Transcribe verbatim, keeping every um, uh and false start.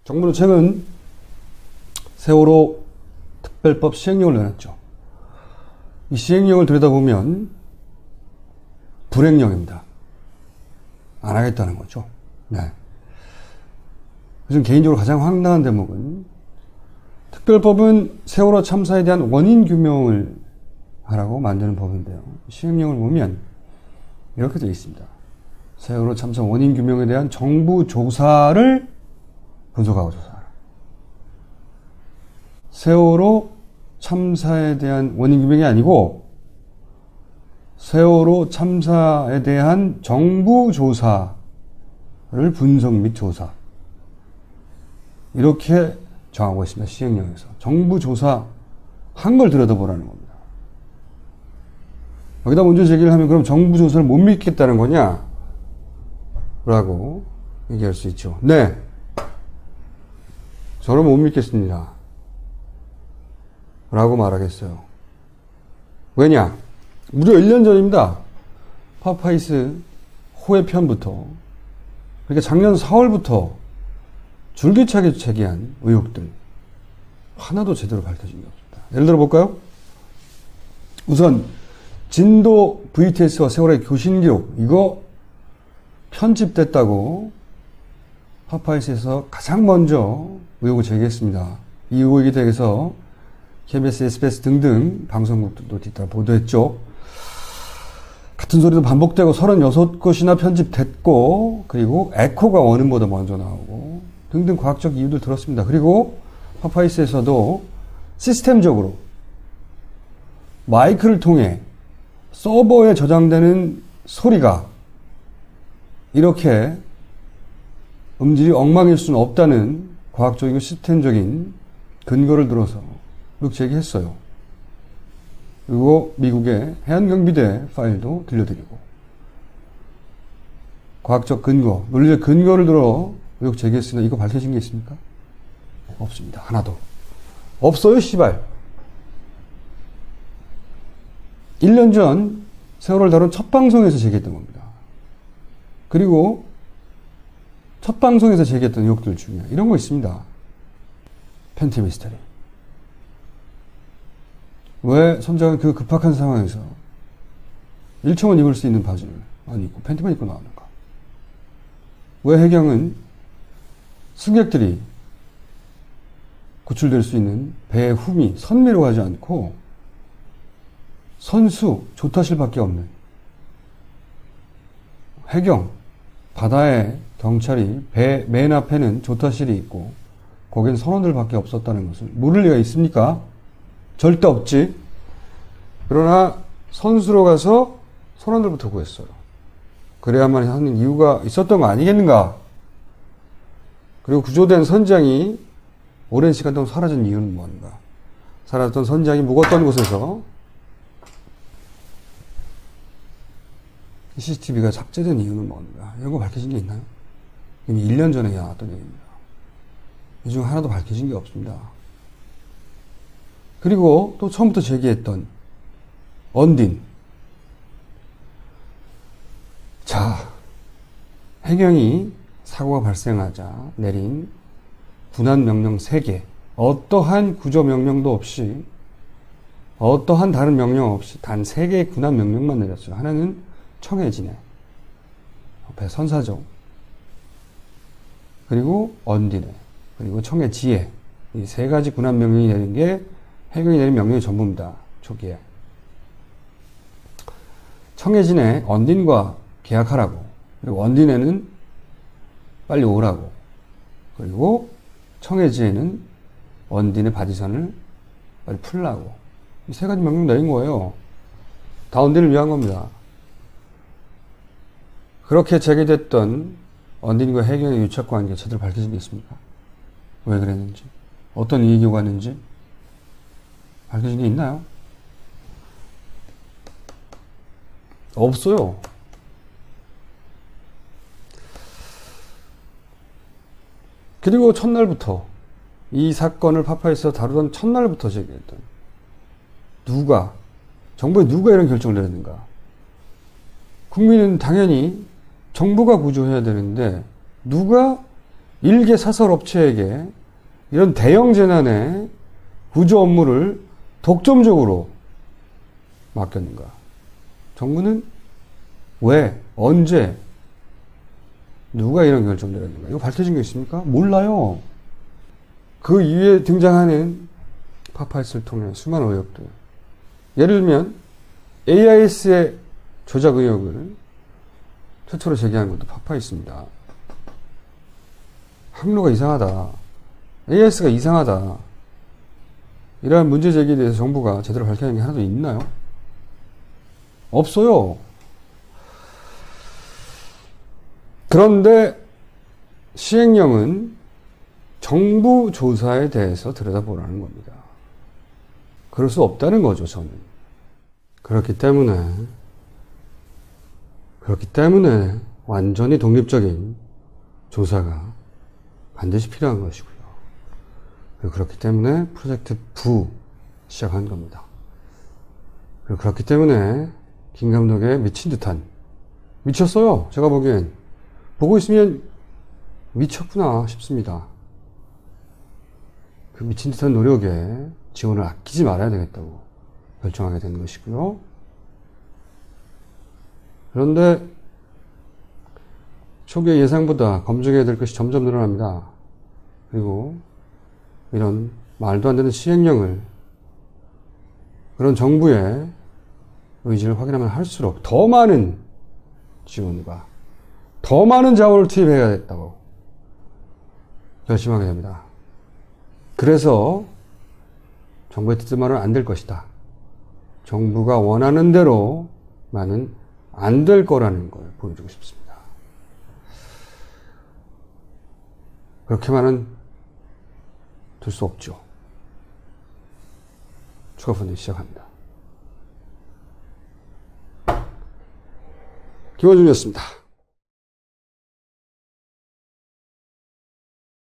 정부는 최근 세월호 특별법 시행령을 내놨죠. 이 시행령을 들여다보면 불행령입니다. 안 하겠다는 거죠. 네. 요즘 개인적으로 가장 황당한 대목은 특별법은 세월호 참사에 대한 원인 규명을 하라고 만드는 법인데요. 시행령을 보면 이렇게 되어 있습니다. 세월호 참사 원인 규명에 대한 정부 조사를 분석하고 조사하라. 세월호 참사에 대한 원인 규명이 아니고 세월호 참사에 대한 정부 조사를 분석 및 조사. 이렇게 정하고 있습니다. 시행령에서. 정부 조사 한 걸 들여다보라는 겁니다. 여기다 문제 제기를 하면 그럼 정부 조사를 못 믿겠다는 거냐? 라고 얘기할 수 있죠. 네. 저는 못 믿겠습니다. 라고 말하겠어요. 왜냐? 무려 일 년 전입니다. 파파이스 호의 편부터, 그러니까 작년 사월부터 줄기차게 제기한 의혹들 하나도 제대로 밝혀진 게 없습니다. 예를 들어 볼까요? 우선 진도 브이티에스와 세월의 교신 기록, 이거 편집됐다고 파파이스에서 가장 먼저 의혹을 제기했습니다. 이 의혹에 대해서 케이비에스, 에스비에스 등등 방송국들도 뒤따라 보도했죠. 같은 소리도 반복되고 서른여섯 곳이나 편집됐고, 그리고 에코가 원음보다 먼저 나오고 등등 과학적 이유들 들었습니다. 그리고 파파이스에서도 시스템적으로 마이크를 통해 서버에 저장되는 소리가 이렇게 음질이 엉망일 수는 없다는 과학적이고 시스템적인 근거를 들어서 의혹 제기했어요. 그리고 미국의 해안경비대 파일도 들려드리고 과학적 근거, 논리적 근거를 들어 의혹 제기했으나 이거 밝혀진 게 있습니까? 없습니다. 하나도. 없어요, 씨발. 일 년 전 세월호를 다룬 첫 방송에서 제기했던 겁니다. 그리고 첫 방송에서 제기했던 의혹들 중에 이런 거 있습니다. 팬티 미스터리. 왜 선장은 그 급박한 상황에서 일청은 입을 수 있는 바지를 안 입고 팬티만 입고 나왔는가? 왜 해경은 승객들이 구출될 수 있는 배의 후미, 선미로 가지 않고 선수, 조타실밖에 없는 해경, 바다에 경찰이 배 맨 앞에는 조타실이 있고 거긴 선원들밖에 없었다는 것을 모를 리가 있습니까? 절대 없지. 그러나 선수로 가서 선원들부터 구했어요. 그래야만 하는 이유가 있었던 거 아니겠는가? 그리고 구조된 선장이 오랜 시간 동안 사라진 이유는 뭔가? 사라졌던 선장이 묵었던 곳에서 씨씨티비가 삭제된 이유는 뭔가? 이런 거 밝혀진 게 있나요? 이미 일 년 전에 나왔던 얘기입니다. 이 중 하나도 밝혀진 게 없습니다. 그리고 또 처음부터 제기했던 언딘. 자, 해경이 사고가 발생하자 내린 군안 명령 세 개. 어떠한 구조 명령도 없이, 어떠한 다른 명령 없이 단 세 개의 군안 명령만 내렸어요. 하나는 청해진에, 배 선사정, 그리고 언딘에, 그리고 청해지에. 이 세 가지 군안 명령이 내린 게 해경이 내린 명령이 전부입니다. 초기에. 청해진에 언딘과 계약하라고, 그리고 언딘에는 빨리 오라고, 그리고 청해지에는 언딘의 바지선을 빨리 풀라고. 이 세 가지 명령 내린 거예요. 다 언딘을 위한 겁니다. 그렇게 제기됐던 언딘과 해경의 유착 관계 제대로 밝혀진 게 있습니까? 왜 그랬는지, 어떤 이익이 오갔는지 밝혀진 게 있나요? 없어요. 그리고 첫날부터 이 사건을 파파이스에서 다루던 첫날부터 제기했던, 누가, 정부에 누가 이런 결정을 내렸는가? 국민은 당연히 정부가 구조해야 되는데 누가 일개 사설 업체에게 이런 대형 재난의 구조 업무를 독점적으로 맡겼는가? 정부는 왜, 언제, 누가 이런 결정을 내렸는가? 이거 밝혀진 게 있습니까? 몰라요. 그 이후에 등장하는 파파이스를 통해 수많은 의혹들. 예를 들면 에이아이에스의 조작 의혹을 최초로 제기한 것도 파파이스입니다. 항로가 이상하다. 에이아이에스가 이상하다. 이러한 문제 제기에 대해서 정부가 제대로 밝혀낸 게 하나도 있나요? 없어요. 그런데 시행령은 정부 조사에 대해서 들여다보라는 겁니다. 그럴 수 없다는 거죠, 저는. 그렇기 때문에, 그렇기 때문에 완전히 독립적인 조사가 반드시 필요한 것이고요. 그렇기 때문에 프로젝트 부 시작한 겁니다. 그리고 그렇기 때문에 김 감독의 미친 듯한, 미쳤어요. 제가 보기엔. 보고 있으면 미쳤구나 싶습니다. 그 미친 듯한 노력에 지원을 아끼지 말아야 되겠다고 결정하게 된 것이고요. 그런데 초기에 예상보다 검증해야 될 것이 점점 늘어납니다. 그리고 이런 말도 안 되는 시행령을 그런 정부의 의지를 확인하면 할수록 더 많은 지원과 더 많은 자원을 투입해야겠다고 결심하게 됩니다. 그래서 정부의 뜻대로는 안 될 것이다. 정부가 원하는 대로만은 안 될 거라는 걸 보여주고 싶습니다. 그렇게만은 될 수 없죠. 추가 펀딩 시작합니다. 김원준이었습니다.